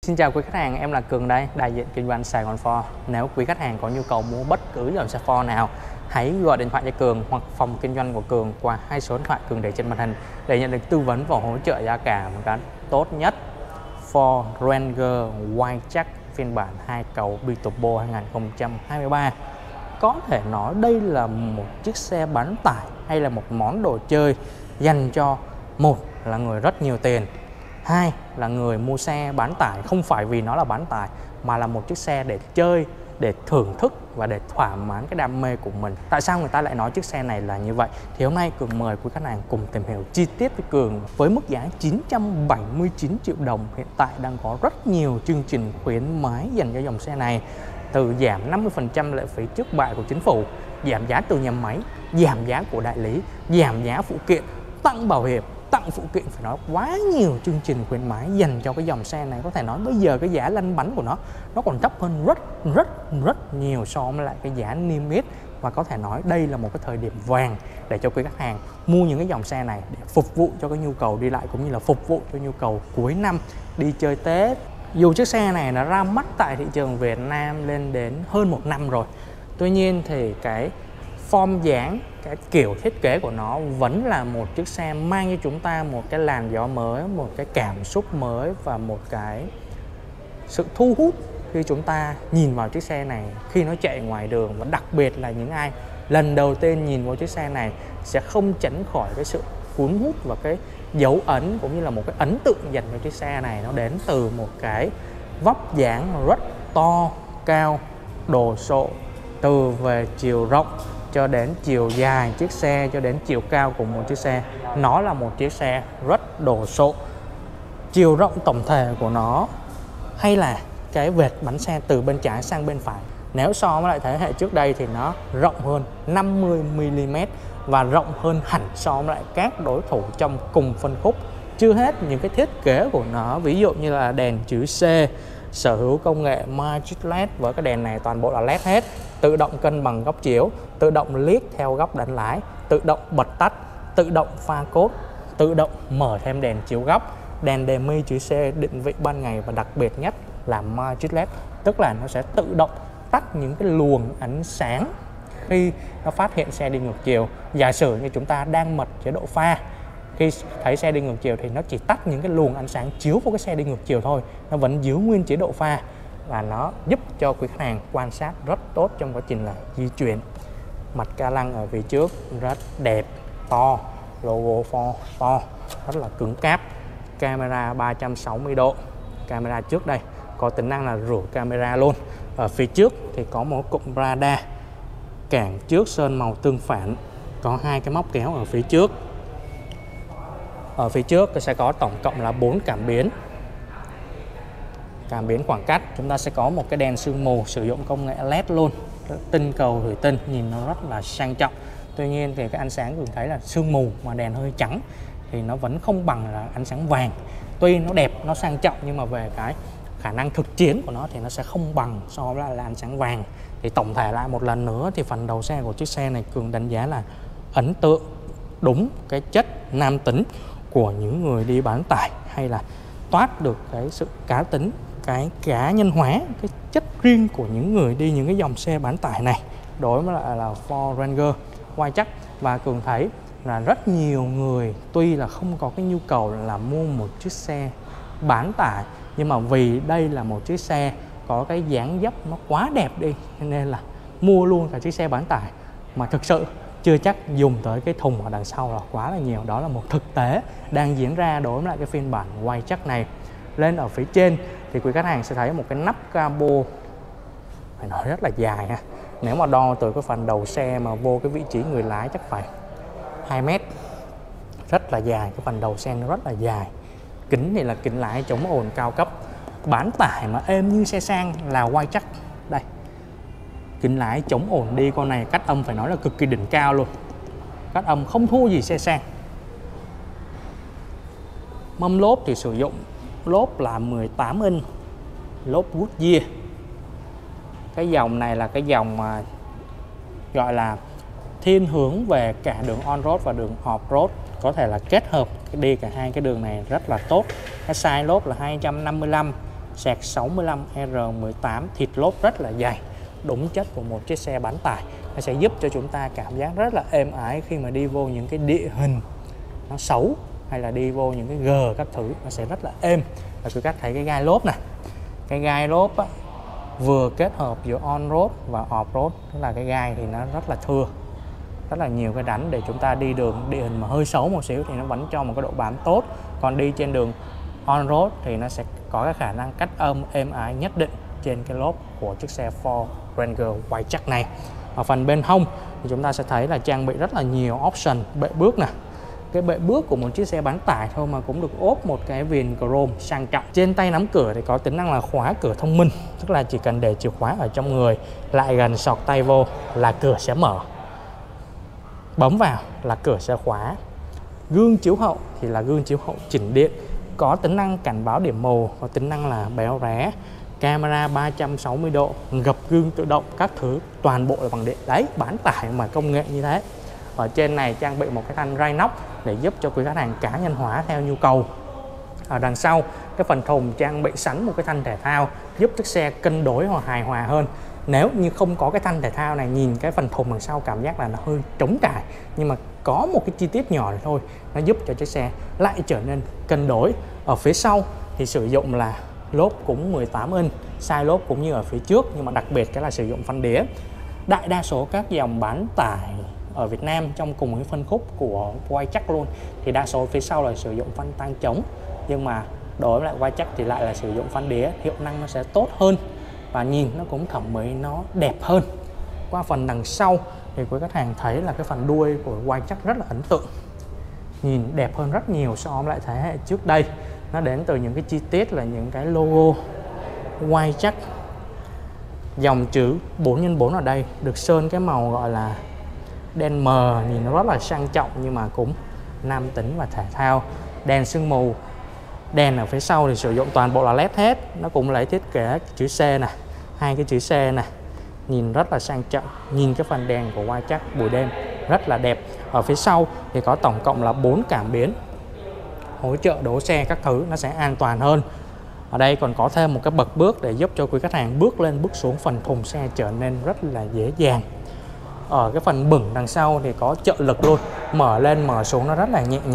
Xin chào quý khách hàng, em là Cường đây, đại diện kinh doanh Sài Gòn Ford. Nếu quý khách hàng có nhu cầu mua bất cứ dòng xe Ford nào, hãy gọi điện thoại cho Cường hoặc phòng kinh doanh của Cường qua hai số điện thoại Cường để trên màn hình để nhận được tư vấn và hỗ trợ giá cả một cách tốt nhất. Ford Ranger Wildtrak phiên bản 2 cầu Biturbo 2023. Có thể nói đây là một chiếc xe bán tải hay là một món đồ chơi dành cho một là người rất nhiều tiền, hai là người mua xe bán tải không phải vì nó là bán tải mà là một chiếc xe để chơi, để thưởng thức và để thỏa mãn cái đam mê của mình. Tại sao người ta lại nói chiếc xe này là như vậy? Thì hôm nay Cường mời quý khách hàng cùng tìm hiểu chi tiết với Cường. Với mức giá 979 triệu đồng, hiện tại đang có rất nhiều chương trình khuyến mãi dành cho dòng xe này, từ giảm 50% lệ phí trước bạ của chính phủ, giảm giá từ nhà máy, giảm giá của đại lý, giảm giá phụ kiện, tặng bảo hiểm, tặng phụ kiện. Phải nói quá nhiều chương trình khuyến mãi dành cho cái dòng xe này. Có thể nói bây giờ cái giá lăn bánh của nó còn thấp hơn rất nhiều so với lại cái giá niêm yết, và có thể nói đây là một cái thời điểm vàng để cho quý khách hàng mua những cái dòng xe này để phục vụ cho cái nhu cầu đi lại cũng như là phục vụ cho nhu cầu cuối năm đi chơi Tết. Dù chiếc xe này nó ra mắt tại thị trường Việt Nam lên đến hơn 1 năm rồi, tuy nhiên thì cái form dáng, cái kiểu thiết kế của nó vẫn là một chiếc xe mang cho chúng ta một cái làn gió mới, một cái cảm xúc mới và một cái sự thu hút khi chúng ta nhìn vào chiếc xe này khi nó chạy ngoài đường. Và đặc biệt là những ai lần đầu tiên nhìn vào chiếc xe này sẽ không tránh khỏi cái sự cuốn hút và cái dấu ấn cũng như là một cái ấn tượng dành cho chiếc xe này. Nó đến từ một cái vóc dáng rất to, cao, đồ sộ, từ về chiều rộng cho đến chiều dài chiếc xe, cho đến chiều cao của một chiếc xe. Nó là một chiếc xe rất đồ sộ. Chiều rộng tổng thể của nó hay là cái vệt bánh xe từ bên trái sang bên phải, nếu so với lại thế hệ trước đây thì nó rộng hơn 50mm và rộng hơn hẳn so với lại các đối thủ trong cùng phân khúc. Chưa hết những cái thiết kế của nó, ví dụ như là đèn chữ C sở hữu công nghệ Magic LED, với cái đèn này toàn bộ là LED hết, tự động cân bằng góc chiếu, tự động liếc theo góc đánh lái, tự động bật tắt, tự động pha cốt, tự động mở thêm đèn chiếu góc, đèn đề mi chữ C định vị ban ngày, và đặc biệt nhất là Magic LED, tức là nó sẽ tự động tắt những cái luồng ánh sáng khi nó phát hiện xe đi ngược chiều. Giả sử như chúng ta đang bật chế độ pha, khi thấy xe đi ngược chiều thì nó chỉ tắt những cái luồng ánh sáng chiếu vào cái xe đi ngược chiều thôi, nó vẫn giữ nguyên chế độ pha, và nó giúp cho quý khách hàng quan sát rất tốt trong quá trình là di chuyển. Mặt ca lăng ở phía trước rất đẹp, to, logo Ford to, rất là cứng cáp. Camera 360 độ, camera trước đây có tính năng là rửa camera luôn. Ở phía trước thì có một cụm radar, cản trước sơn màu tương phản, có hai cái móc kéo ở phía trước. Ở phía trước sẽ có tổng cộng là 4 cảm biến. Cảm biến khoảng cách, chúng ta sẽ có một cái đèn sương mù sử dụng công nghệ LED luôn, tinh cầu thủy tinh, nhìn nó rất là sang trọng. Tuy nhiên thì cái ánh sáng thường thấy là sương mù mà đèn hơi trắng thì nó vẫn không bằng là ánh sáng vàng. Tuy nó đẹp, nó sang trọng, nhưng mà về cái khả năng thực chiến của nó thì nó sẽ không bằng so với là ánh sáng vàng. Thì tổng thể lại một lần nữa thì phần đầu xe của chiếc xe này Cường đánh giá là ấn tượng, đúng cái chất nam tính của những người đi bán tải, hay là toát được cái sự cá tính, cái cá nhân hóa, cái chất riêng của những người đi những cái dòng xe bán tải này đối với lại là Ford Ranger Wildtrak. Và Cường thấy là rất nhiều người tuy là không có cái nhu cầu là mua một chiếc xe bán tải, nhưng mà vì đây là một chiếc xe có cái dáng dấp nó quá đẹp đi, nên là mua luôn cả chiếc xe bán tải, mà thực sự chưa chắc dùng tới cái thùng ở đằng sau là quá là nhiều. Đó là một thực tế đang diễn ra đối với lại cái phiên bản Wildtrak này. Lên ở phía trên thì quý khách hàng sẽ thấy một cái nắp capo, phải nói rất là dài ha. Nếu mà đo từ cái phần đầu xe mà vô cái vị trí người lái chắc phải 2 mét, rất là dài. Cái phần đầu xe nó rất là dài. Kính thì là kính lái chống ồn cao cấp, bán tải mà êm như xe sang là Wildtrak. Đây, kính lái chống ồn đi, con này cách âm phải nói là cực kỳ đỉnh cao luôn, cách âm không thua gì xe sang. Mâm lốp thì sử dụng lốp là 18 inch, lốp Goodyear. Cái dòng này là cái dòng mà gọi là thiên hướng về cả đường on-road và đường off-road, có thể là kết hợp đi cả hai cái đường này rất là tốt. Cái size lốp là 255, sạc 65R18, thịt lốp rất là dày, đúng chất của một chiếc xe bán tải. Nó sẽ giúp cho chúng ta cảm giác rất là êm ái khi mà đi vô những cái địa hình nó xấu, hay là đi vô những cái gờ các thứ, nó sẽ rất là êm. Và quý khách thấy cái gai lốp này, cái gai lốp á, vừa kết hợp giữa on-road và off-road, tức là cái gai thì nó rất là thưa, rất là nhiều cái đánh để chúng ta đi đường địa hình mà hơi xấu một xíu thì nó vẫn cho một cái độ bám tốt. Còn đi trên đường on-road thì nó sẽ có cái khả năng cách âm êm ái nhất định trên cái lốp của chiếc xe Ford Ranger Wildtrak này. Ở phần bên hông thì chúng ta sẽ thấy là trang bị rất là nhiều option bệ bước nè. Cái bệ bước của một chiếc xe bán tải thôi mà cũng được ốp một cái viền chrome sang trọng. Trên tay nắm cửa thì có tính năng là khóa cửa thông minh, tức là chỉ cần để chìa khóa ở trong người, lại gần sọt tay vô là cửa sẽ mở, bấm vào là cửa sẽ khóa. Gương chiếu hậu thì là gương chiếu hậu chỉnh điện, có tính năng cảnh báo điểm màu, có tính năng là béo ré, camera 360 độ, gập gương tự động, các thứ toàn bộ là bằng điện. Đấy, bán tải mà công nghệ như thế. Ở trên này trang bị một cái thanh ray nóc để giúp cho quý khách hàng cá nhân hóa theo nhu cầu. Ở đằng sau cái phần thùng trang bị sẵn một cái thanh thể thao giúp chiếc xe cân đối hoặc hài hòa hơn. Nếu như không có cái thanh thể thao này, nhìn cái phần thùng đằng sau cảm giác là nó hơi trống trải, nhưng mà có một cái chi tiết nhỏ này thôi, nó giúp cho chiếc xe lại trở nên cân đối. Ở phía sau thì sử dụng là lốp cũng 18 inch, size lốp cũng như ở phía trước, nhưng mà đặc biệt cái là sử dụng phanh đĩa. Đại đa số các dòng bán tải ở Việt Nam trong cùng cái phân khúc của Wildtrak luôn thì đa số phía sau là sử dụng phanh tang trống, nhưng mà đối với lại Wildtrak thì lại là sử dụng phanh đĩa, hiệu năng nó sẽ tốt hơn và nhìn nó cũng thẩm mỹ, nó đẹp hơn. Qua phần đằng sau thì quý khách hàng thấy là cái phần đuôi của Wildtrak rất là ấn tượng, nhìn đẹp hơn rất nhiều so với lại thế hệ trước đây. Nó đến từ những cái chi tiết là những cái logo Wildtrak, dòng chữ 4x4 ở đây được sơn cái màu gọi là đen mờ, nhìn nó rất là sang trọng nhưng mà cũng nam tính và thể thao. Đèn sương mù, đèn ở phía sau thì sử dụng toàn bộ là LED hết. Nó cũng lấy thiết kế chữ C này, hai cái chữ C này, nhìn rất là sang trọng. Nhìn cái phần đèn của Wildtrak buổi đêm rất là đẹp. Ở phía sau thì có tổng cộng là 4 cảm biến hỗ trợ đỗ xe các thứ, nó sẽ an toàn hơn. Ở đây còn có thêm một cái bậc bước để giúp cho quý khách hàng bước lên bước xuống phần thùng xe trở nên rất là dễ dàng. Ở cái phần bửng đằng sau thì có trợ lực luôn, mở lên mở xuống nó rất là nhẹ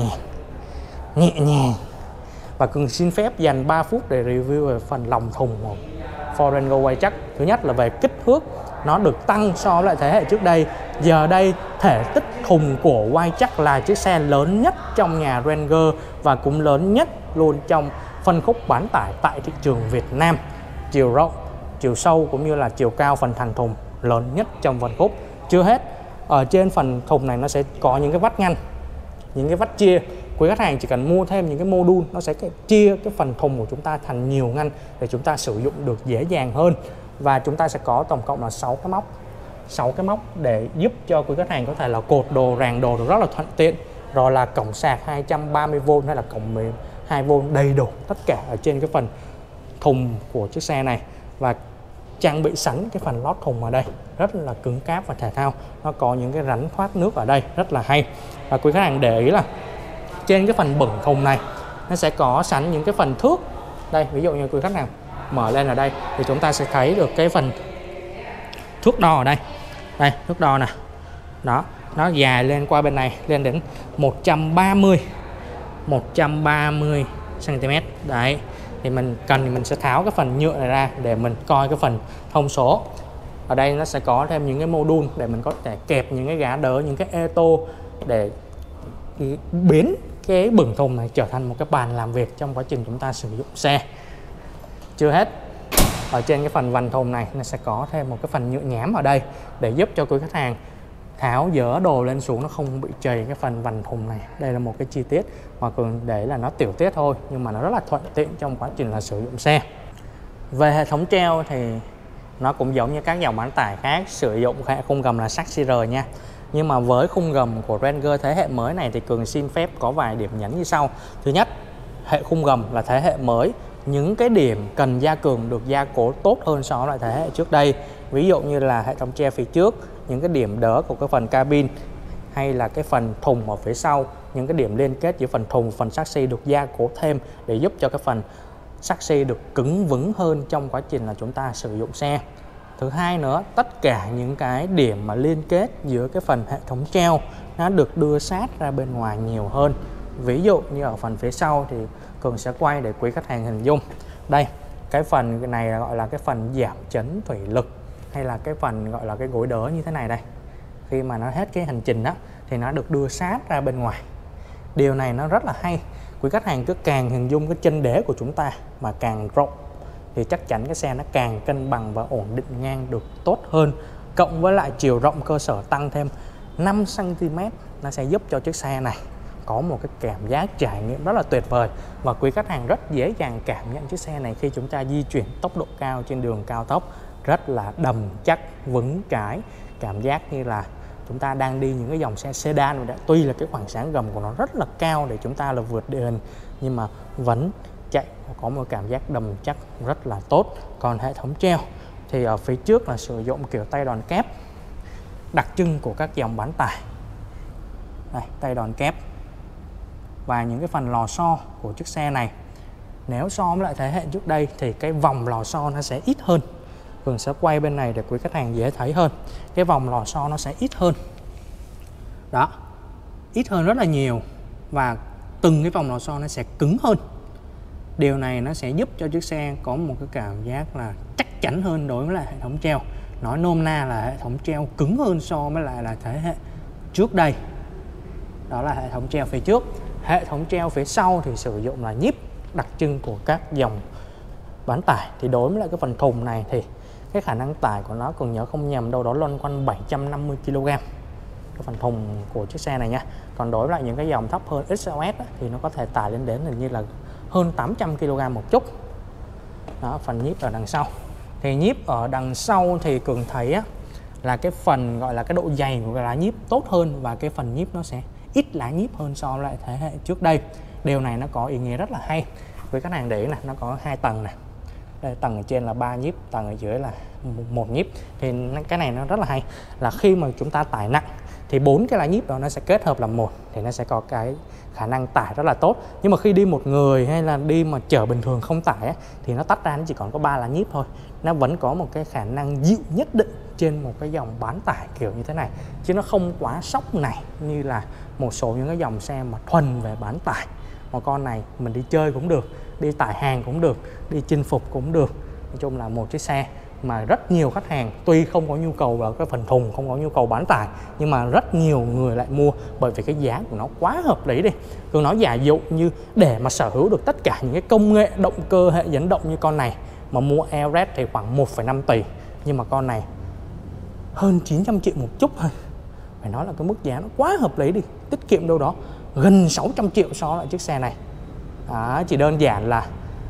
nhàng. Và cần xin phép dành 3 phút để review về phần lòng thùng của Ford Ranger Wildtrak. Thứ nhất là về kích thước, nó được tăng so với lại thế hệ trước đây. Giờ đây thể tích thùng của Wildtrak là chiếc xe lớn nhất trong nhà Ranger và cũng lớn nhất luôn trong phân khúc bán tải tại thị trường Việt Nam. Chiều rộng, chiều sâu cũng như là chiều cao phần thành thùng lớn nhất trong phân khúc. Chưa hết, ở trên phần thùng này nó sẽ có những cái vách ngăn, những cái vách chia. Quý khách hàng chỉ cần mua thêm những cái module, nó sẽ chia cái phần thùng của chúng ta thành nhiều ngăn để chúng ta sử dụng được dễ dàng hơn. Và chúng ta sẽ có tổng cộng là 6 cái móc để giúp cho quý khách hàng có thể là cột đồ, ràng đồ được rất là thuận tiện. Rồi là cổng sạc 230V hay là cổng 12V đầy đủ tất cả ở trên cái phần thùng của chiếc xe này. Và trang bị sẵn cái phần lót thùng ở đây rất là cứng cáp và thể thao. Nó có những cái rãnh thoát nước ở đây rất là hay. Và quý khách hàng để ý là trên cái phần bửng thùng này nó sẽ có sẵn những cái phần thước. Đây, ví dụ như quý khách hàng mở lên ở đây thì chúng ta sẽ thấy được cái phần thước đo ở đây. Đây, thước đo nè. Đó, nó dài lên qua bên này lên đến 130 cm. Đấy. Thì mình cần thì mình sẽ tháo cái phần nhựa này ra để mình coi cái phần thông số. Ở đây nó sẽ có thêm những cái module để mình có thể kẹp những cái gá đỡ, những cái eto để biến cái bửng thùng này trở thành một cái bàn làm việc trong quá trình chúng ta sử dụng xe. Chưa hết, ở trên cái phần vành thùng này nó sẽ có thêm một cái phần nhựa nhám ở đây để giúp cho quý khách hàng tháo dỡ đồ lên xuống nó không bị chày cái phần vành thùng này. Đây là một cái chi tiết mà cường để là nó tiểu tiết thôi nhưng mà nó rất là thuận tiện trong quá trình là sử dụng xe. Về hệ thống treo thì nó cũng giống như các dòng bán tải khác, sử dụng hệ khung gầm là sắt CR nha. Nhưng mà với khung gầm của Ranger thế hệ mới này thì cường xin phép có vài điểm nhấn như sau. Thứ nhất, hệ khung gầm là thế hệ mới, những cái điểm cần gia cường được gia cố tốt hơn so với lại thế hệ trước đây. Ví dụ như là hệ thống che phía trước, những cái điểm đỡ của cái phần cabin hay là cái phần thùng ở phía sau, những cái điểm liên kết giữa phần thùng và phần chassis được gia cố thêm để giúp cho cái phần chassis được cứng vững hơn trong quá trình là chúng ta sử dụng xe. Thứ hai nữa, tất cả những cái điểm mà liên kết giữa cái phần hệ thống treo nó được đưa sát ra bên ngoài nhiều hơn. Ví dụ như ở phần phía sau thì Cường sẽ quay để quý khách hàng hình dung. Đây, cái phần này gọi là cái phần giảm chấn thủy lực, hay là cái phần gọi là cái gối đỡ như thế này đây. Khi mà nó hết cái hành trình đó thì nó được đưa sát ra bên ngoài. Điều này nó rất là hay. Quý khách hàng cứ càng hình dung cái chân đế của chúng ta mà càng rộng thì chắc chắn cái xe nó càng cân bằng và ổn định ngang được tốt hơn. Cộng với lại chiều rộng cơ sở tăng thêm 5 cm, nó sẽ giúp cho chiếc xe này có một cái cảm giác trải nghiệm rất là tuyệt vời. Và quý khách hàng rất dễ dàng cảm nhận chiếc xe này khi chúng ta di chuyển tốc độ cao trên đường cao tốc. Rất là đầm chắc, vững chãi. Cảm giác như là chúng ta đang đi những cái dòng xe sedan. Tuy là cái khoảng sáng gầm của nó rất là cao để chúng ta là vượt địa hình, nhưng mà vẫn chạy có một cảm giác đầm chắc rất là tốt. Còn hệ thống treo thì ở phía trước là sử dụng kiểu tay đòn kép đặc trưng của các dòng bán tải. Đây, tay đòn kép. Và những cái phần lò xo của chiếc xe này, nếu so với lại thế hệ trước đây thì cái vòng lò xo nó sẽ ít hơn. Cường sẽ quay bên này để quý khách hàng dễ thấy hơn. Cái vòng lò xo nó sẽ ít hơn. Đó, ít hơn rất là nhiều. Và từng cái vòng lò xo nó sẽ cứng hơn. Điều này nó sẽ giúp cho chiếc xe có một cái cảm giác là chắc chắn hơn đối với lại hệ thống treo. Nói nôm na là hệ thống treo cứng hơn so với lại là thế hệ trước đây. Đó là hệ thống treo phía trước. Hệ thống treo phía sau thì sử dụng là nhíp đặc trưng của các dòng bán tải. Thì đối với lại cái phần thùng này thì cái khả năng tải của nó, còn nhớ không nhầm đâu đó loanh quanh 750 kg cái phần thùng của chiếc xe này nha. Còn đối với lại những cái dòng thấp hơn XLS thì nó có thể tải lên đến hình như là hơn 800 kg một chút. Đó, phần nhíp ở đằng sau. Thì nhíp ở đằng sau thì Cường thấy á, là cái phần gọi là cái độ dày của cái lá nhíp tốt hơn, và cái phần nhíp nó sẽ ít lá nhíp hơn so với lại thế hệ trước đây. Điều này nó có ý nghĩa rất là hay. Với khách hàng để ý này, nó có 2 tầng này. Đây, tầng ở trên là 3 nhíp, tầng ở dưới là 1 nhíp. Thì cái này nó rất là hay, là khi mà chúng ta tải nặng thì 4 cái lá nhíp đó nó sẽ kết hợp làm một, thì nó sẽ có cái khả năng tải rất là tốt. Nhưng mà khi đi một người hay là đi mà chở bình thường không tải ấy, thì nó tách ra nó chỉ còn có 3 lá nhíp thôi. Nó vẫn có một cái khả năng dịu nhất định trên một cái dòng bán tải kiểu như thế này, chứ nó không quá sóc này như là một số những cái dòng xe mà thuần về bán tải. Mà con này mình đi chơi cũng được, đi tải hàng cũng được, đi chinh phục cũng được. Nói chung là một chiếc xe mà rất nhiều khách hàng tuy không có nhu cầu vào cái phần thùng, không có nhu cầu bán tải, nhưng mà rất nhiều người lại mua bởi vì cái giá của nó quá hợp lý đi. Cường nói giả dụ như để mà sở hữu được tất cả những cái công nghệ động cơ hệ dẫn động như con này mà mua Airred thì khoảng 1,5 tỷ, nhưng mà con này hơn 900 triệu một chút thôi. Phải nói là cái mức giá nó quá hợp lý đi, tiết kiệm đâu đó gần 600 triệu so với lại chiếc xe này. Đó, chỉ đơn giản là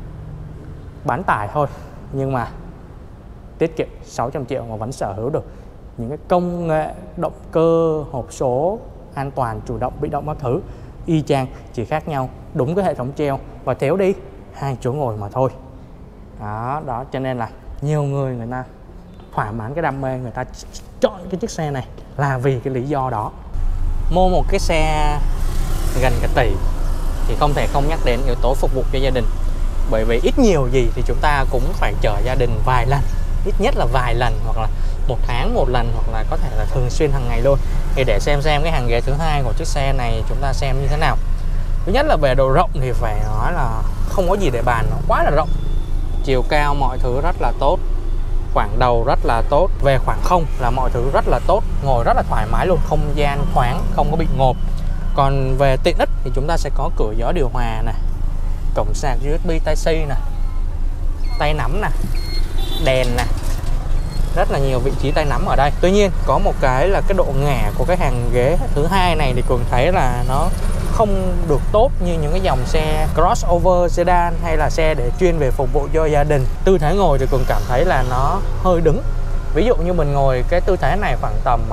bán tải thôi, nhưng mà tiết kiệm 600 triệu mà vẫn sở hữu được những cái công nghệ động cơ, hộp số, an toàn, chủ động, bị động các thứ y chang, chỉ khác nhau đúng cái hệ thống treo và thiếu đi 2 chỗ ngồi mà thôi. Đó, cho nên là nhiều người ta thỏa mãn cái đam mê, người ta chọn cái chiếc xe này là vì cái lý do đó. Mua một cái xe gần cả tỷ thì không thể không nhắc đến yếu tố phục vụ cho gia đình. Bởi vì ít nhiều gì thì chúng ta cũng phải chở gia đình vài lần, ít nhất là vài lần, hoặc là 1 tháng 1 lần, hoặc là có thể là thường xuyên hàng ngày luôn. Thì để xem cái hàng ghế thứ hai của chiếc xe này chúng ta xem như thế nào. Thứ nhất là về độ rộng thì phải nói là không có gì để bàn, nó quá là rộng. Chiều cao mọi thứ rất là tốt, khoảng đầu rất là tốt, về khoảng không là mọi thứ rất là tốt, ngồi rất là thoải mái luôn, không gian thoáng, không có bị ngộp. Còn về tiện ích thì chúng ta sẽ có cửa gió điều hòa nè, cổng sạc USB Type-C nè, tay nắm nè, đèn nè, rất là nhiều vị trí tay nắm ở đây. Tuy nhiên có một cái là cái độ ngả của cái hàng ghế thứ hai này thì Cường thấy là nó không được tốt như những cái dòng xe crossover sedan hay là xe để chuyên về phục vụ cho gia đình. Tư thế ngồi thì Cường cảm thấy là nó hơi đứng. Ví dụ như mình ngồi cái tư thế này khoảng tầm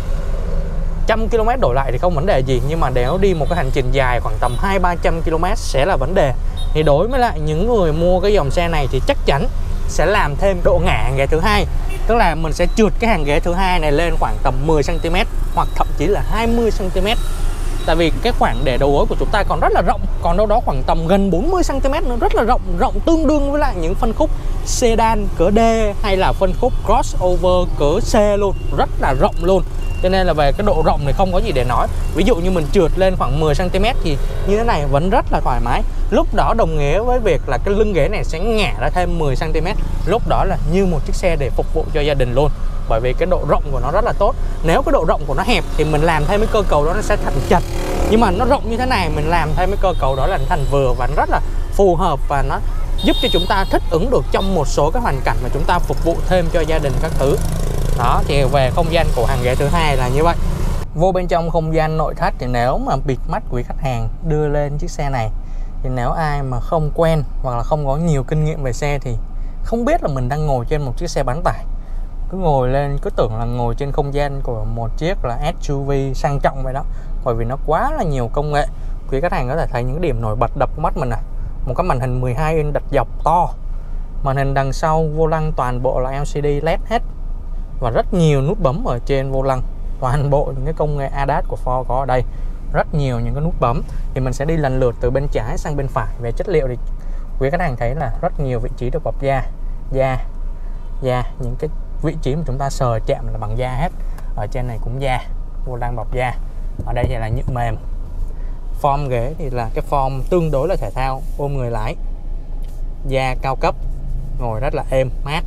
100 km đổ lại thì không vấn đề gì, nhưng mà nếu đi một cái hành trình dài khoảng tầm 200-300 km sẽ là vấn đề. Thì đối với lại những người mua cái dòng xe này thì chắc chắn sẽ làm thêm độ ngả hàng ghế thứ hai, tức là mình sẽ trượt cái hàng ghế thứ hai này lên khoảng tầm 10 cm hoặc thậm chí là 20 cm. Tại vì cái khoảng để đầu gối của chúng ta còn rất là rộng, còn đâu đó khoảng tầm gần 40 cm nữa, rất là rộng, rộng tương đương với lại những phân khúc sedan cỡ D hay là phân khúc crossover cỡ C luôn, rất là rộng luôn. Cho nên là về cái độ rộng thì không có gì để nói. Ví dụ như mình trượt lên khoảng 10 cm thì như thế này vẫn rất là thoải mái. Lúc đó đồng nghĩa với việc là cái lưng ghế này sẽ ngả ra thêm 10 cm. Lúc đó là như một chiếc xe để phục vụ cho gia đình luôn. Bởi vì cái độ rộng của nó rất là tốt. Nếu cái độ rộng của nó hẹp thì mình làm thêm cái cơ cầu đó nó sẽ thành chật. Nhưng mà nó rộng như thế này mình làm thêm cái cơ cầu đó là nó thành vừa, và nó rất là phù hợp, và nó giúp cho chúng ta thích ứng được trong một số cái hoàn cảnh mà chúng ta phục vụ thêm cho gia đình các thứ. Đó, thì về không gian của hàng ghế thứ hai là như vậy. Vô bên trong không gian nội thất thì nếu mà bịt mắt quý khách hàng đưa lên chiếc xe này thì nếu ai mà không quen hoặc là không có nhiều kinh nghiệm về xe thì không biết là mình đang ngồi trên một chiếc xe bán tải. Cứ ngồi lên cứ tưởng là ngồi trên không gian của một chiếc là SUV sang trọng vậy đó. Bởi vì nó quá là nhiều công nghệ. Quý khách hàng có thể thấy những điểm nổi bật đập mắt mình một cái màn hình 12 inch đặt dọc to. Màn hình đằng sau vô lăng toàn bộ là LCD LED hết. Và rất nhiều nút bấm ở trên vô lăng. Toàn bộ những cái công nghệ ADAS của Ford có ở đây. Rất nhiều những cái nút bấm. Thì mình sẽ đi lần lượt từ bên trái sang bên phải. Về chất liệu thì quý khách hàng thấy là rất nhiều vị trí được bọc da. Những cái vị trí mà chúng ta sờ chạm là bằng da hết. Ở trên này cũng da, vô lăng bọc da. Ở đây thì là nhựa mềm. Form ghế thì là cái form tương đối là thể thao, ôm người lái. Da cao cấp, ngồi rất là êm, mát.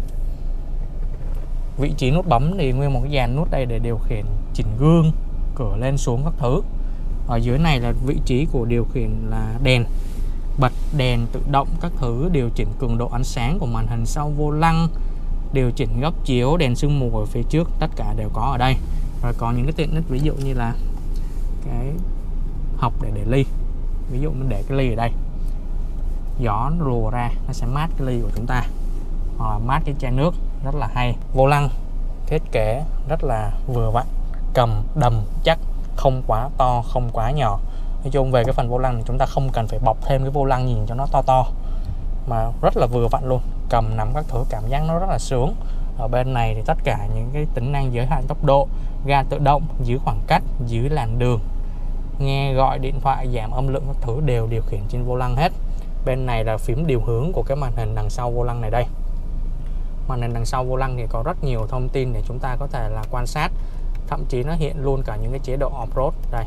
Vị trí nút bấm thì nguyên một cái dàn nút đây để điều khiển chỉnh gương, cửa lên xuống các thứ. Ở dưới này là vị trí của điều khiển là đèn, bật đèn tự động các thứ, điều chỉnh cường độ ánh sáng của màn hình sau vô lăng, điều chỉnh góc chiếu, đèn sương mù ở phía trước, tất cả đều có ở đây. Rồi còn những cái tiện ích ví dụ như là cái hộc để ly. Ví dụ mình để cái ly ở đây, gió rùa ra nó sẽ mát cái ly của chúng ta, hoặc là mát cái chai nước, rất là hay. Vô lăng thiết kế rất là vừa vặn, cầm đầm chắc, không quá to không quá nhỏ. Nói chung về cái phần vô lăng thì chúng ta không cần phải bọc thêm cái vô lăng nhìn cho nó to mà rất là vừa vặn luôn. Cầm nắm các thứ cảm giác nó rất là sướng. Ở bên này thì tất cả những cái tính năng giới hạn tốc độ, ga tự động, giữ khoảng cách, giữ làn đường, nghe gọi điện thoại, giảm âm lượng các thứ đều điều khiển trên vô lăng hết. Bên này là phím điều hướng của cái màn hình đằng sau vô lăng này đây. Màn hình đằng sau vô lăng thì có rất nhiều thông tin để chúng ta có thể là quan sát. Thậm chí nó hiện luôn cả những cái chế độ off-road đây.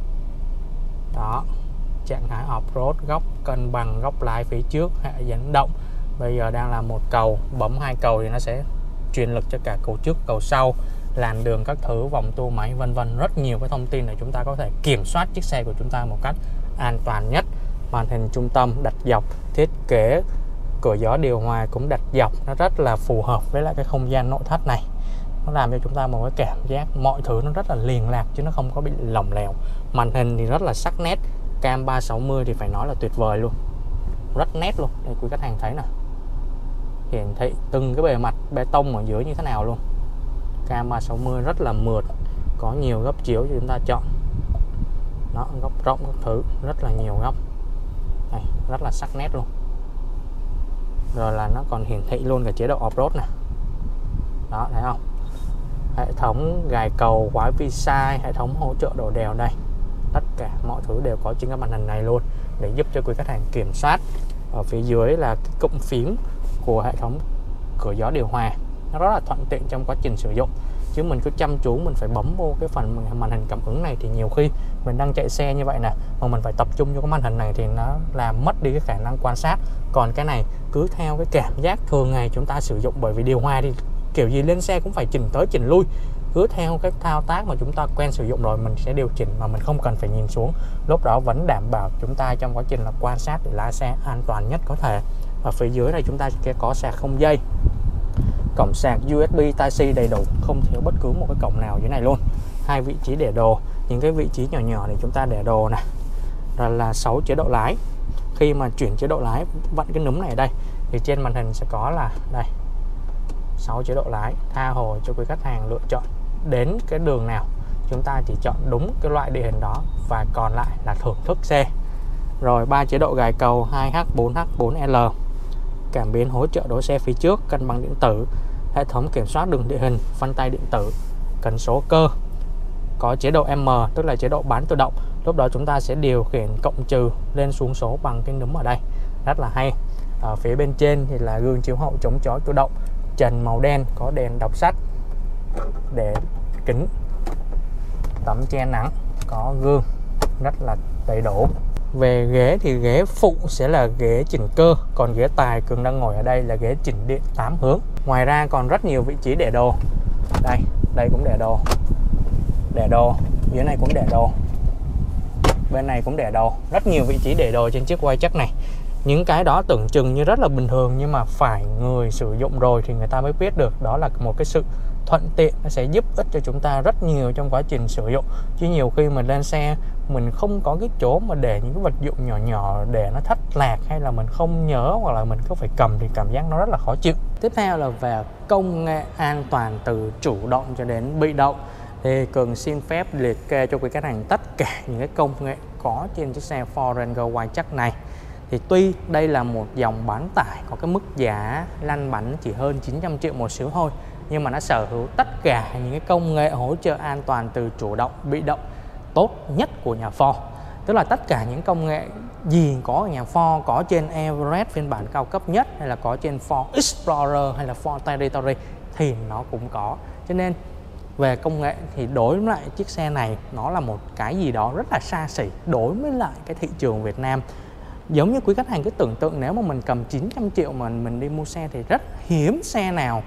Đó, trạng thái off-road, góc cân bằng, góc lái phía trước, hệ dẫn động. Bây giờ đang là một cầu, bấm 2 cầu thì nó sẽ truyền lực cho cả cầu trước, cầu sau, làn đường các thứ, vòng tua máy vân vân. Rất nhiều cái thông tin để chúng ta có thể kiểm soát chiếc xe của chúng ta một cách an toàn nhất. Màn hình trung tâm đặt dọc, thiết kế cửa gió điều hòa cũng đặt dọc, nó rất là phù hợp với lại cái không gian nội thất này. Nó làm cho chúng ta một cái cảm giác mọi thứ nó rất là liền lạc chứ nó không có bị lỏng lẻo. Màn hình thì rất là sắc nét, cam 360 thì phải nói là tuyệt vời luôn, rất nét luôn. Đây quý khách hàng thấy nè, hiển thị từng cái bề mặt bê tông ở dưới như thế nào luôn. Cam 360 rất là mượt, có nhiều góc chiếu cho chúng ta chọn. Đó, góc rộng các thứ, rất là nhiều góc. Đây, rất là sắc nét luôn. Rồi là nó còn hiển thị luôn cả chế độ off-road nè. Đó, thấy không? Hệ thống gài cầu, khóa vi sai, hệ thống hỗ trợ độ đèo đây. Tất cả mọi thứ đều có trên cái màn hình này luôn để giúp cho quý khách hàng kiểm soát. Ở phía dưới là cái cụm phím của hệ thống cửa gió điều hòa. Nó rất là thuận tiện trong quá trình sử dụng. Chứ mình cứ chăm chú mình phải bấm vô cái phần màn hình cảm ứng này thì nhiều khi mình đang chạy xe như vậy nè, mà mình phải tập trung cho cái màn hình này thì nó làm mất đi cái khả năng quan sát. Còn cái này cứ theo cái cảm giác thường ngày chúng ta sử dụng, bởi vì điều hòa thì kiểu gì lên xe cũng phải chỉnh tới chỉnh lui. Cứ theo cái thao tác mà chúng ta quen sử dụng rồi mình sẽ điều chỉnh mà mình không cần phải nhìn xuống. Lúc đó vẫn đảm bảo chúng ta trong quá trình là quan sát để lái xe an toàn nhất có thể. Và phía dưới này chúng ta sẽ có sạc không dây, cổng sạc USB Type-C đầy đủ, không thiếu bất cứ một cái cổng nào dưới này luôn. 2 vị trí để đồ, những cái vị trí nhỏ nhỏ để chúng ta để đồ này. Rồi là 6 chế độ lái. Khi mà chuyển chế độ lái, vặn cái núm này ở đây thì trên màn hình sẽ có là đây 6 chế độ lái, tha hồ cho quý khách hàng lựa chọn đến cái đường nào. Chúng ta chỉ chọn đúng cái loại địa hình đó và còn lại là thưởng thức xe. Rồi 3 chế độ gài cầu 2H, 4H, 4L, cảm biến hỗ trợ đỗ xe phía trước, cân bằng điện tử, hệ thống kiểm soát đường địa hình, phanh tay điện tử, cần số cơ. Có chế độ M tức là chế độ bán tự động, Lúc đó chúng ta sẽ điều khiển cộng trừ lên xuống số bằng cái núm ở đây, rất là hay. Ở phía bên trên thì là gương chiếu hậu chống chói tự động, trần màu đen, có đèn đọc sách để kính, tấm che nắng, có gương rất là đầy đủ. Về ghế thì ghế phụ sẽ là ghế chỉnh cơ, còn ghế tài Cường đang ngồi ở đây là ghế chỉnh điện 8 hướng. Ngoài ra còn rất nhiều vị trí để đồ. Đây cũng để đồ, dưới này cũng để đồ, bên này cũng để đồ, rất nhiều vị trí để đồ trên chiếc Waycheck này. Những cái đó tưởng chừng như rất là bình thường, nhưng mà phải người sử dụng rồi thì người ta mới biết được đó là một cái sự thuận tiện. Nó sẽ giúp ích cho chúng ta rất nhiều trong quá trình sử dụng. Chứ nhiều khi mình lên xe mình không có cái chỗ mà để những cái vật dụng nhỏ nhỏ để nó thất lạc, hay là mình không nhớ, hoặc là mình cứ phải cầm thì cảm giác nó rất là khó chịu. Tiếp theo là về công nghệ an toàn từ chủ động cho đến bị động. Thì Cường xin phép liệt kê cho quý khách hàng tất cả những cái công nghệ có trên chiếc xe Ford Ranger Waycheck này. Thì tuy đây là một dòng bán tải có cái mức giá lăn bánh chỉ hơn 900 triệu một xíu thôi, nhưng mà nó sở hữu tất cả những cái công nghệ hỗ trợ an toàn từ chủ động, bị động tốt nhất của nhà Ford. Tức là tất cả những công nghệ gì có ở nhà Ford, có trên Everest phiên bản cao cấp nhất, hay là có trên Ford Explorer hay là Ford Territory thì nó cũng có. Cho nên về công nghệ thì đối với lại chiếc xe này nó là một cái gì đó rất là xa xỉ đối với lại cái thị trường Việt Nam. Giống như quý khách hàng cứ tưởng tượng, nếu mà mình cầm 900 triệu mà mình đi mua xe thì rất hiếm xe nào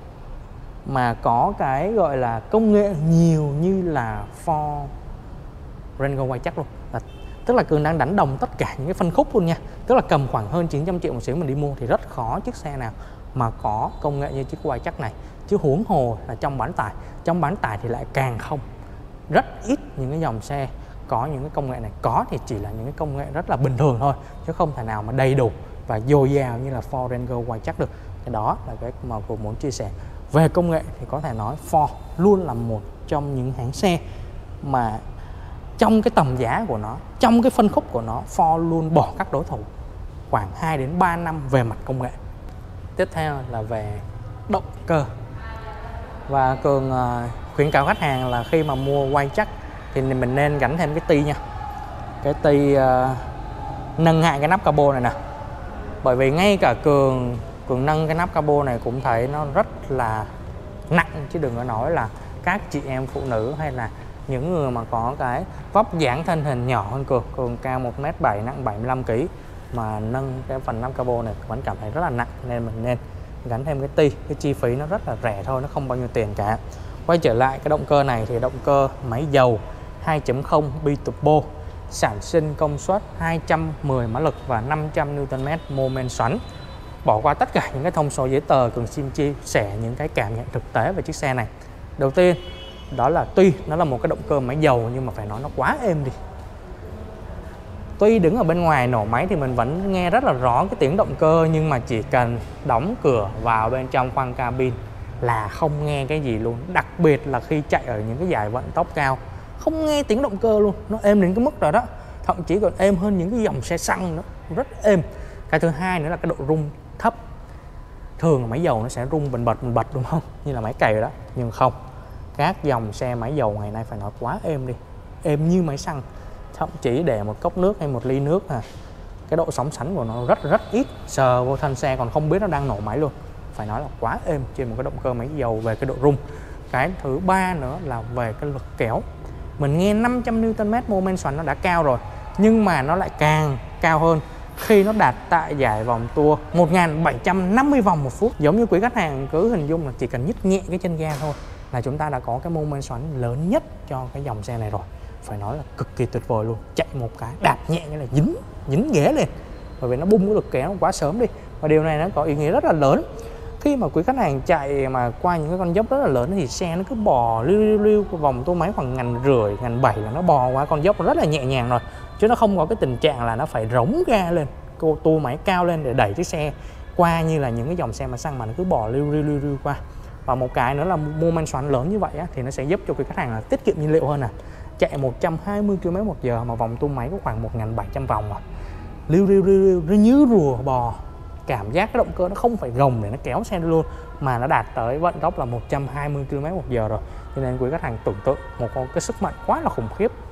mà có cái gọi là công nghệ nhiều như là Ford Ranger Waycheck luôn. Tức là Cường đang đánh đồng tất cả những cái phân khúc luôn nha. Tức là cầm khoảng hơn 900 triệu một xíu mình đi mua thì rất khó chiếc xe nào mà có công nghệ như chiếc Waycheck này. Chứ huống hồ là trong bán tải. Trong bán tải thì lại càng không. Rất ít những cái dòng xe có những cái công nghệ này. Có thì chỉ là những cái công nghệ rất là bình thường thôi, chứ không thể nào mà đầy đủ và dồi dào như là Ford Ranger Waycheck được. Cái đó là cái mà Cường muốn chia sẻ. Về công nghệ thì có thể nói Ford luôn là một trong những hãng xe mà trong cái tầm giá của nó, trong cái phân khúc của nó, Ford luôn bỏ các đối thủ khoảng 2 đến 3 năm về mặt công nghệ. Tiếp theo là về động cơ. Và Cường khuyến cáo khách hàng là khi mà mua Waycheck thì mình nên gắn thêm cái ti nha. Cái ti nâng hạ cái nắp capo này nè. Bởi vì ngay cả Cường nâng cái nắp capo này cũng thấy nó rất là nặng, chứ đừng có nói là các chị em phụ nữ hay là những người mà có cái vóc dáng thân hình nhỏ hơn Cường cao 1m7 nặng 75kg mà nâng cái phần nắp capo này vẫn cảm thấy rất là nặng, nên mình nên gắn thêm cái ti. Cái chi phí nó rất là rẻ thôi, nó không bao nhiêu tiền cả. Quay trở lại cái động cơ này thì động cơ máy dầu 2.0 biturbo, sản sinh công suất 210 mã lực và 500 Nm mô men xoắn. Bỏ qua tất cả những cái thông số giấy tờ, Cường xin chia sẻ những cái cảm nhận thực tế về chiếc xe này. Đầu tiên đó là tuy nó là một cái động cơ máy dầu nhưng mà phải nói nó quá êm đi. Tuy đứng ở bên ngoài nổ máy thì mình vẫn nghe rất là rõ cái tiếng động cơ, nhưng mà chỉ cần đóng cửa vào bên trong khoang cabin là không nghe cái gì luôn. Đặc biệt là khi chạy ở những cái dải vận tốc cao, không nghe tiếng động cơ luôn. Nó êm đến cái mức rồi đó, thậm chí còn êm hơn những cái dòng xe xăng nữa, rất êm. Cái thứ hai nữa là cái độ rung thấp. Thường là máy dầu nó sẽ rung bần bật đúng không, như là máy cày rồi đó, nhưng không. Các dòng xe máy dầu ngày nay phải nói quá êm đi, êm như máy xăng. Thậm chí để một cốc nước hay một ly nước cái độ sóng sánh của nó rất ít, sờ vô thân xe còn không biết nó đang nổ máy luôn. Phải nói là quá êm trên một cái động cơ máy dầu về cái độ rung. Cái thứ ba nữa là về cái lực kéo. Mình nghe 500 Nm mô men xoắn nó đã cao rồi, nhưng mà nó lại càng cao hơn khi nó đạt tại giải vòng tua 1750 vòng một phút. Giống như quý khách hàng cứ hình dung là chỉ cần nhích nhẹ cái chân ga thôi là chúng ta đã có cái mô men xoắn lớn nhất cho cái dòng xe này rồi. Phải nói là cực kỳ tuyệt vời luôn. Chạy một cái đạp nhẹ cái là dính ghế lên, bởi vì nó bung cái lực kéo quá sớm đi. Và điều này nó có ý nghĩa rất là lớn. Khi mà quý khách hàng chạy mà qua những cái con dốc rất là lớn thì xe nó cứ bò lưu vòng tua máy khoảng 1,5 1,7 là nó bò qua con dốc rất là nhẹ nhàng rồi, chứ nó không có cái tình trạng là nó phải rống ga lên, tua máy cao lên để đẩy cái xe qua như là những cái dòng xe mà xăng, mà nó cứ bò lưu qua. Và một cái nữa là mô men xoắn lớn như vậy thì nó sẽ giúp cho quý khách hàng là tiết kiệm nhiên liệu hơn. Chạy 120 km/h mà vòng tua máy có khoảng 1.700 vòng rồi, lưu như rùa bò. Cảm giác cái động cơ nó không phải gồng để nó kéo xe luôn, mà nó đạt tới vận tốc là 120 km/h rồi. Cho nên quý khách hàng tưởng tượng một cái sức mạnh quá là khủng khiếp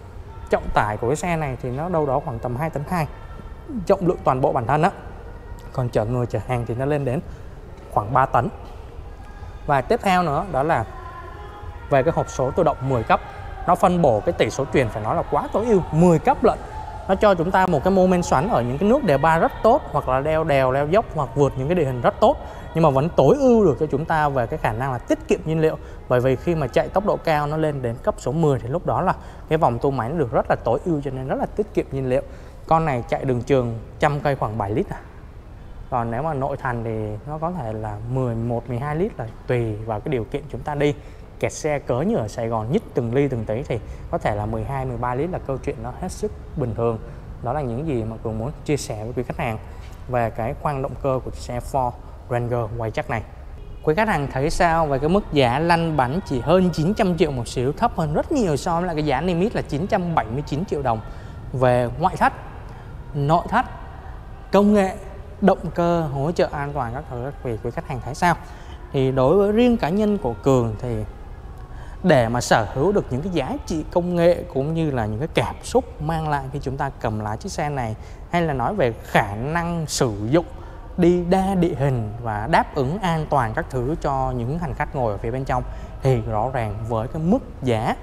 trọng tải của cái xe này thì nó đâu đó khoảng tầm 2,2 tấn, trọng lượng toàn bộ bản thân á. Còn chở người chở hàng thì nó lên đến khoảng 3 tấn. Và tiếp theo nữa đó là về cái hộp số tự động 10 cấp. Nó phân bổ cái tỷ số chuyền phải nói là quá tối ưu, 10 cấp lận. Nó cho chúng ta một cái mô men xoắn ở những cái nút đề ba rất tốt, hoặc là leo đèo, leo dốc, hoặc vượt những cái địa hình rất tốt, nhưng mà vẫn tối ưu được cho chúng ta về cái khả năng là tiết kiệm nhiên liệu. Bởi vì khi mà chạy tốc độ cao nó lên đến cấp số 10 thì lúc đó là cái vòng tua máy nó được rất là tối ưu, cho nên rất là tiết kiệm nhiên liệu. Con này chạy đường trường 100 cây khoảng 7 lít. Còn nếu mà nội thành thì nó có thể là 11, 12 lít, là tùy vào cái điều kiện chúng ta đi. Kẹt xe cỡ như ở Sài Gòn nhích từng ly từng tí thì có thể là 12, 13 lít là câu chuyện nó hết sức bình thường. Đó là những gì mà Cường muốn chia sẻ với quý khách hàng về cái khoang động cơ của chiếc xe Ford Ranger quay chắc này. Quý khách hàng thấy sao về cái mức giá lăn bánh chỉ hơn 900 triệu một xíu, thấp hơn rất nhiều so với lại cái giá niêm yết là 979 triệu đồng. Về ngoại thất, nội thất, công nghệ, động cơ, hỗ trợ an toàn các thứ, vì quý khách hàng thấy sao? Thì đối với riêng cá nhân của Cường thì để mà sở hữu được những cái giá trị công nghệ cũng như là những cái cảm xúc mang lại khi chúng ta cầm lái chiếc xe này, hay là nói về khả năng sử dụng đi đa địa hình và đáp ứng an toàn các thứ cho những hành khách ngồi ở phía bên trong, thì rõ ràng với cái mức giá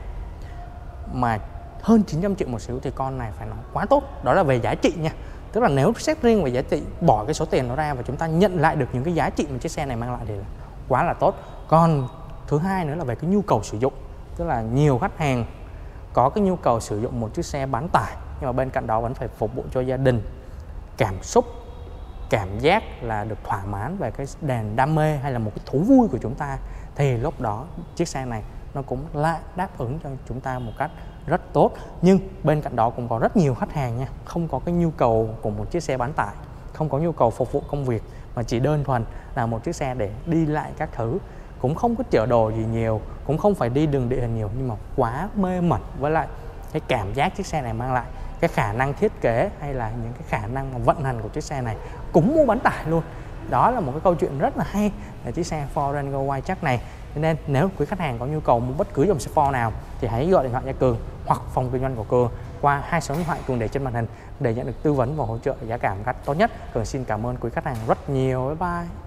mà hơn 900 triệu một xíu thì con này phải nói quá tốt. Đó là về giá trị nha. Tức là nếu xét riêng về giá trị, bỏ cái số tiền nó ra và chúng ta nhận lại được những cái giá trị mà chiếc xe này mang lại thì là quá là tốt. Còn thứ hai nữa là về cái nhu cầu sử dụng. Tức là nhiều khách hàng có cái nhu cầu sử dụng một chiếc xe bán tải, nhưng mà bên cạnh đó vẫn phải phục vụ cho gia đình. Cảm xúc, cảm giác là được thỏa mãn về cái đam mê hay là một cái thú vui của chúng ta, thì lúc đó chiếc xe này nó cũng lại đáp ứng cho chúng ta một cách rất tốt. Nhưng bên cạnh đó cũng có rất nhiều khách hàng nha, không có cái nhu cầu của một chiếc xe bán tải, không có nhu cầu phục vụ công việc, mà chỉ đơn thuần là một chiếc xe để đi lại các thứ, cũng không có chở đồ gì nhiều, cũng không phải đi đường địa hình nhiều, nhưng mà quá mê mẩn với lại cái cảm giác chiếc xe này mang lại, cái khả năng thiết kế hay là những cái khả năng vận hành của chiếc xe này cũng mua bán tải luôn. Đó là một cái câu chuyện rất là hay về chiếc xe Ford Ranger quay chắc này. Cho nên nếu quý khách hàng có nhu cầu mua bất cứ dòng xe Ford nào thì hãy gọi điện thoại cho Cường hoặc phòng kinh doanh của Cường qua 2 số điện thoại Cường để trên màn hình để nhận được tư vấn và hỗ trợ giá cả một cách tốt nhất. Cường xin cảm ơn quý khách hàng rất nhiều. Bye bye.